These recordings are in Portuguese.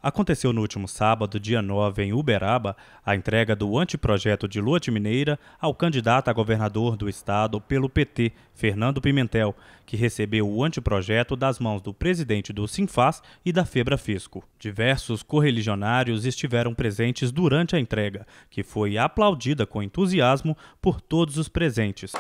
Aconteceu no último sábado, dia 9, em Uberaba, a entrega do anteprojeto de lote mineira ao candidato a governador do estado pelo PT, Fernando Pimentel, que recebeu o anteprojeto das mãos do presidente do Sinfaz e da Febrafisco. Diversos correligionários estiveram presentes durante a entrega, que foi aplaudida com entusiasmo por todos os presentes.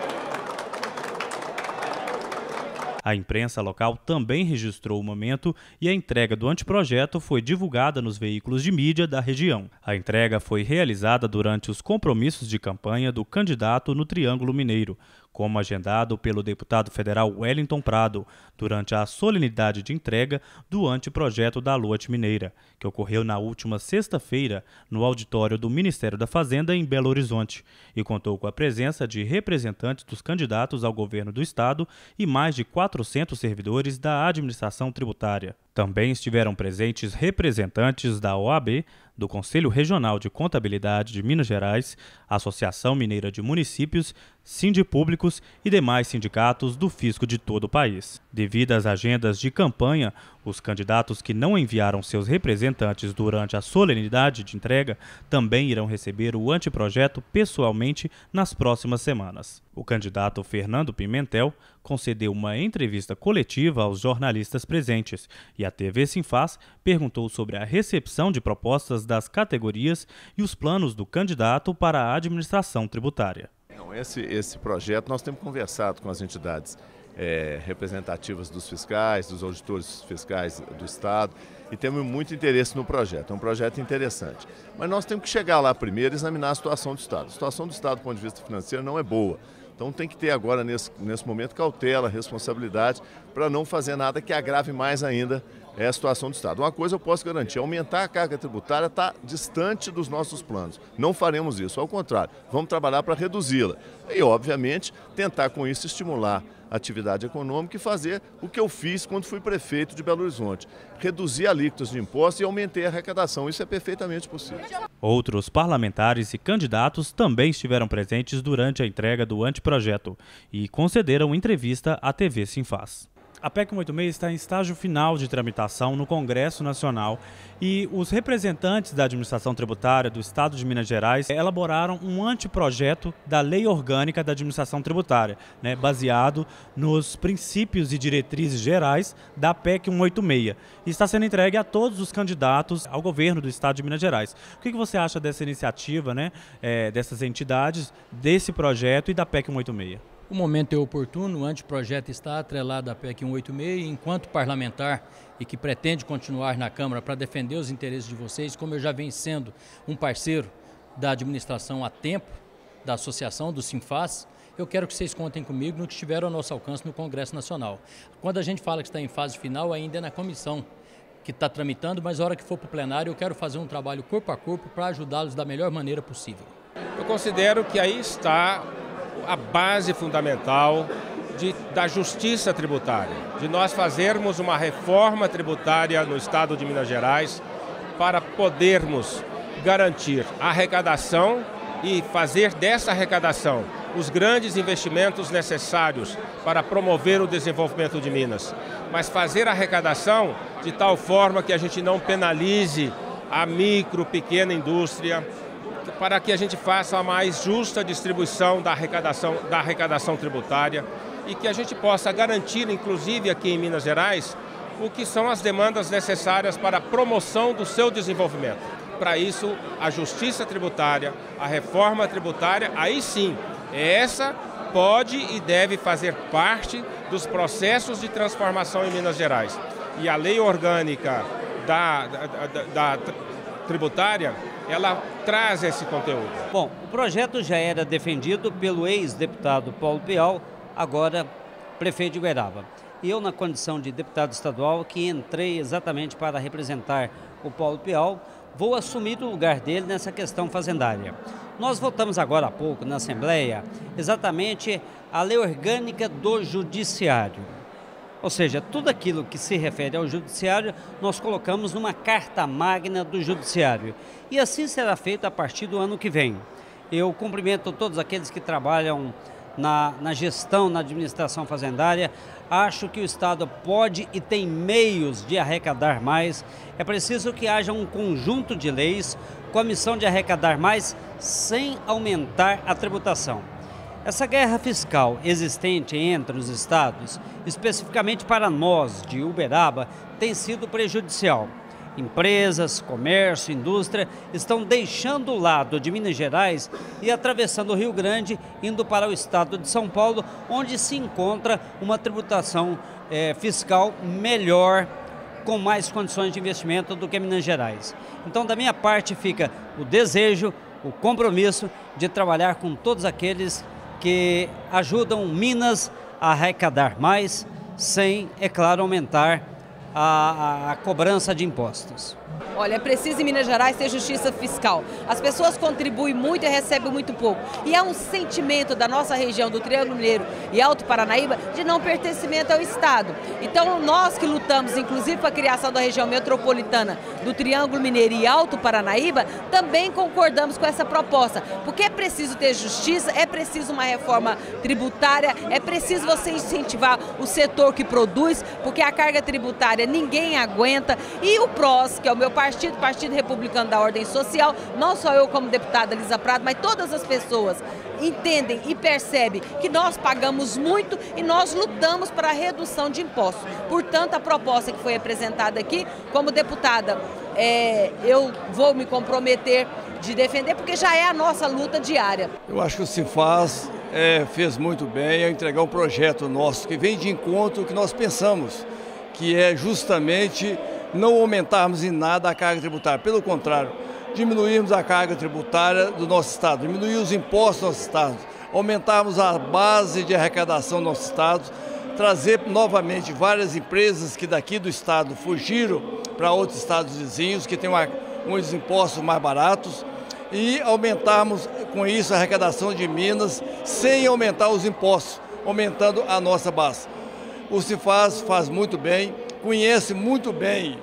A imprensa local também registrou o momento e a entrega do anteprojeto foi divulgada nos veículos de mídia da região. A entrega foi realizada durante os compromissos de campanha do candidato no Triângulo Mineiro, como agendado pelo deputado federal Wellington Prado, durante a solenidade de entrega do anteprojeto da Lote Mineira, que ocorreu na última sexta-feira no auditório do Ministério da Fazenda em Belo Horizonte, e contou com a presença de representantes dos candidatos ao governo do estado e mais de 400 servidores da administração tributária. Também estiveram presentes representantes da OAB, do Conselho Regional de Contabilidade de Minas Gerais, Associação Mineira de Municípios, Sindipúblicos e demais sindicatos do fisco de todo o país. Devido às agendas de campanha, os candidatos que não enviaram seus representantes durante a solenidade de entrega também irão receber o anteprojeto pessoalmente nas próximas semanas. O candidato Fernando Pimentel concedeu uma entrevista coletiva aos jornalistas presentes e a TV Sinfaz perguntou sobre a recepção de propostas das categorias e os planos do candidato para a administração tributária. Esse projeto nós temos conversado com as entidades representativas dos fiscais, dos auditores fiscais do Estado, e temos muito interesse no projeto. É um projeto interessante. Mas nós temos que chegar lá primeiro e examinar a situação do Estado. A situação do Estado do ponto de vista financeiro não é boa. Então tem que ter agora, nesse momento, cautela, responsabilidade, para não fazer nada que agrave mais ainda a situação do Estado. Uma coisa eu posso garantir, aumentar a carga tributária está distante dos nossos planos. Não faremos isso, ao contrário, vamos trabalhar para reduzi-la. E, obviamente, tentar com isso estimular a atividade econômica e fazer o que eu fiz quando fui prefeito de Belo Horizonte. Reduzir alíquotas de impostos e aumentei a arrecadação. Isso é perfeitamente possível. Outros parlamentares e candidatos também estiveram presentes durante a entrega do anteprojeto e concederam entrevista à TV Sinfaz. A PEC 186 está em estágio final de tramitação no Congresso Nacional e os representantes da administração tributária do Estado de Minas Gerais elaboraram um anteprojeto da Lei Orgânica da Administração Tributária, baseado nos princípios e diretrizes gerais da PEC 186. E está sendo entregue a todos os candidatos ao governo do Estado de Minas Gerais. O que você acha dessa iniciativa, dessas entidades, desse projeto e da PEC 186? O momento é oportuno, o anteprojeto está atrelado à PEC 186, enquanto parlamentar e que pretende continuar na Câmara para defender os interesses de vocês, como eu já venho sendo um parceiro da administração há tempo, da associação, do Sinfaz, eu quero que vocês contem comigo no que estiver ao nosso alcance no Congresso Nacional. Quando a gente fala que está em fase final, ainda é na comissão que está tramitando, mas na hora que for para o plenário eu quero fazer um trabalho corpo a corpo para ajudá-los da melhor maneira possível. Eu considero que aí está a base fundamental da justiça tributária, de nós fazermos uma reforma tributária no Estado de Minas Gerais para podermos garantir a arrecadação e fazer dessa arrecadação os grandes investimentos necessários para promover o desenvolvimento de Minas, mas fazer a arrecadação de tal forma que a gente não penalize a micro, pequena indústria, para que a gente faça a mais justa distribuição da arrecadação tributária e que a gente possa garantir, inclusive aqui em Minas Gerais, o que são as demandas necessárias para a promoção do seu desenvolvimento. Para isso, a justiça tributária, a reforma tributária, aí sim, essa pode e deve fazer parte dos processos de transformação em Minas Gerais. E a lei orgânica da tributária, ela traz esse conteúdo. Bom, o projeto já era defendido pelo ex-deputado Paulo Pial, agora prefeito de Uberaba. E eu, na condição de deputado estadual, que entrei exatamente para representar o Paulo Pial, vou assumir o lugar dele nessa questão fazendária. Nós votamos agora há pouco na Assembleia exatamente a Lei Orgânica do Judiciário. Ou seja, tudo aquilo que se refere ao judiciário, nós colocamos numa carta magna do judiciário. E assim será feito a partir do ano que vem. Eu cumprimento todos aqueles que trabalham na gestão, na administração fazendária. Acho que o Estado pode e tem meios de arrecadar mais. É preciso que haja um conjunto de leis com a missão de arrecadar mais sem aumentar a tributação. Essa guerra fiscal existente entre os estados, especificamente para nós de Uberaba, tem sido prejudicial. Empresas, comércio, indústria estão deixando o lado de Minas Gerais e atravessando o Rio Grande, indo para o estado de São Paulo, onde se encontra uma tributação fiscal melhor, com mais condições de investimento do que Minas Gerais. Então, da minha parte, fica o desejo, o compromisso de trabalhar com todos aqueles que ajudam Minas a arrecadar mais, sem, é claro, aumentar a cobrança de impostos. Olha, é preciso em Minas Gerais ter justiça fiscal. As pessoas contribuem muito e recebem muito pouco. E há um sentimento da nossa região, do Triângulo Mineiro e Alto Paranaíba, de não pertencimento ao Estado. Então, nós que lutamos, inclusive, para a criação da região metropolitana do Triângulo Mineiro e Alto Paranaíba, também concordamos com essa proposta. Porque é preciso ter justiça, é preciso uma reforma tributária, é preciso você incentivar o setor que produz, porque a carga tributária ninguém aguenta. E o PROS, que é o meu partido, Partido Republicano da Ordem Social, não só eu como deputada Elisa Prado, mas todas as pessoas entendem e percebem que nós pagamos muito e nós lutamos para a redução de impostos. Portanto, a proposta que foi apresentada aqui, como deputada, eu vou me comprometer de defender, porque já é a nossa luta diária. Eu acho que o Sinfaz fez muito bem ao entregar um projeto nosso que vem de encontro ao que nós pensamos, que é justamente não aumentarmos em nada a carga tributária. Pelo contrário, diminuirmos a carga tributária do nosso Estado, diminuir os impostos do nosso Estado, aumentarmos a base de arrecadação do nosso Estado, trazer novamente várias empresas que daqui do Estado fugiram para outros estados vizinhos, que têm uns impostos mais baratos, e aumentarmos com isso a arrecadação de Minas sem aumentar os impostos, aumentando a nossa base. O Sinfaz faz muito bem, conhece muito bem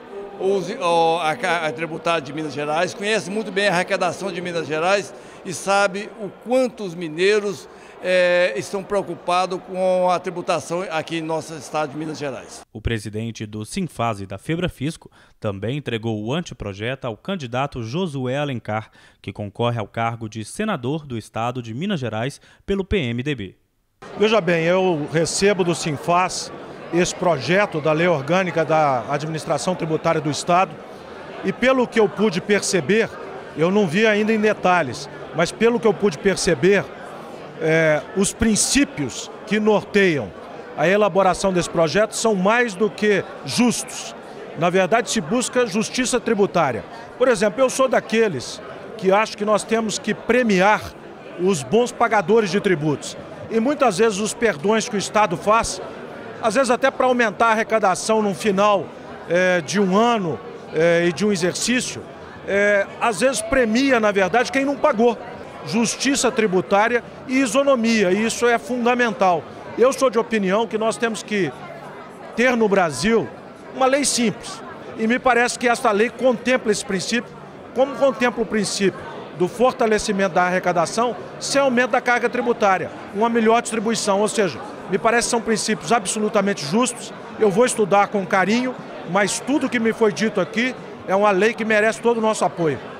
a tributária de Minas Gerais, conhece muito bem a arrecadação de Minas Gerais e sabe o quanto os mineiros estão preocupados com a tributação aqui em nosso estado de Minas Gerais. O presidente do Sinfaz e da Febrafisco também entregou o anteprojeto ao candidato Josué Alencar, que concorre ao cargo de senador do estado de Minas Gerais pelo PMDB. Veja bem, eu recebo do Sinfaz esse projeto da Lei Orgânica da Administração Tributária do Estado e pelo que eu pude perceber, eu não vi ainda em detalhes, mas pelo que eu pude perceber, os princípios que norteiam a elaboração desse projeto são mais do que justos. Na verdade, se busca justiça tributária. Por exemplo, eu sou daqueles que acho que nós temos que premiar os bons pagadores de tributos. E muitas vezes os perdões que o Estado faz, às vezes até para aumentar a arrecadação no final de um ano e de um exercício, às vezes premia, na verdade, quem não pagou. Justiça tributária e isonomia, e isso é fundamental. Eu sou de opinião que nós temos que ter no Brasil uma lei simples. E me parece que esta lei contempla esse princípio, como contempla o princípio do fortalecimento da arrecadação sem aumento da carga tributária, uma melhor distribuição, ou seja, me parece que são princípios absolutamente justos. Eu vou estudar com carinho, mas tudo que me foi dito aqui é uma lei que merece todo o nosso apoio.